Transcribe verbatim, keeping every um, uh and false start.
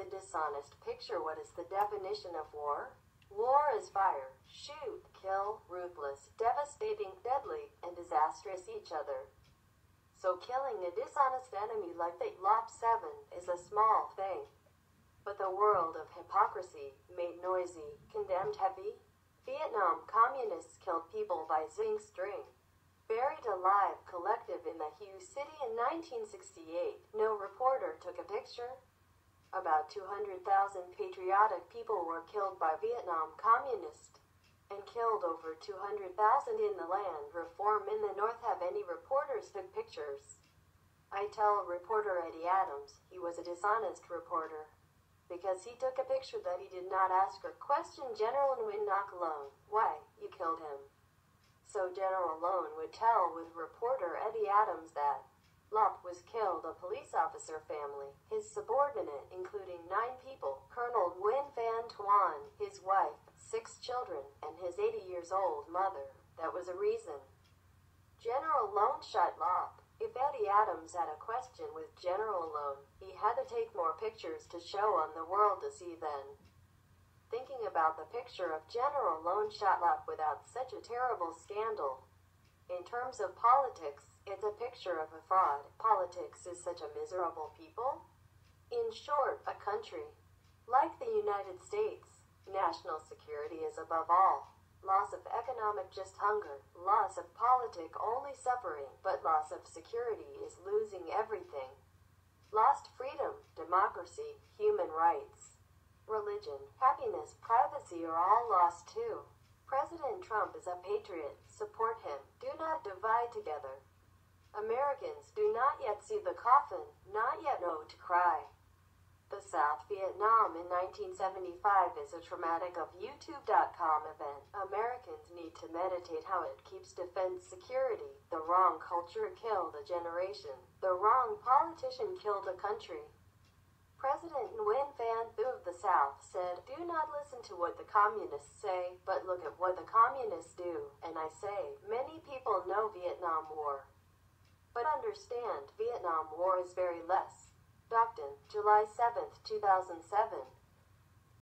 the dishonest picture. What is the definition of war? War is fire, shoot, kill, ruthless, devastating, deadly, and disastrous each other. So killing a dishonest enemy like the L O P seven is a small thing. But the world of hypocrisy, made noisy, condemned heavy. Vietnam communists killed people by zinc string. Buried alive collective in the Hue City in nineteen sixty-eight. No reporter took a picture. About two hundred thousand patriotic people were killed by Vietnam communists, and killed over two hundred thousand in the land reform in the north. Have any reporters took pictures? I tell reporter Eddie Adams he was a dishonest reporter, because he took a picture that he did not ask or question General Nguyen Ngoc Loan why you killed him. So General Loan would tell with reporter Eddie Adams that L O P was killed, a police officer family, his subordinate including nine people, Colonel Nguyen Van Tuan, his wife, six children, and his eighty years old mother. That was a reason. General Loan shot L O P. If Eddie Adams had a question with General Loan, he had to take more pictures to show on the world to see then. Thinking about the picture of General Loan shot L O P without such a terrible scandal. In terms of politics, it's a picture of a fraud. Politics is such a miserable people. In short, a country like the United States, national security is above all. Loss of economic just hunger, loss of politic only suffering, but loss of security is losing everything. Lost freedom, democracy, human rights, religion, happiness, privacy are all lost too. President Trump is a patriot. Support him. Do not divide together. Americans do not yet see the coffin, not yet know to cry. The South Vietnam in nineteen seventy-five is a traumatic of YouTube dot com event. Americans need to meditate how it keeps defense security. The wrong culture killed a generation. The wrong politician killed a country. President Nguyen Van Thu of the South said, "Do not listen to what the communists say, but look at what the communists do." And I say, many people know Vietnam War, but understand Vietnam War is very less. Docton, July seventh, two thousand seven.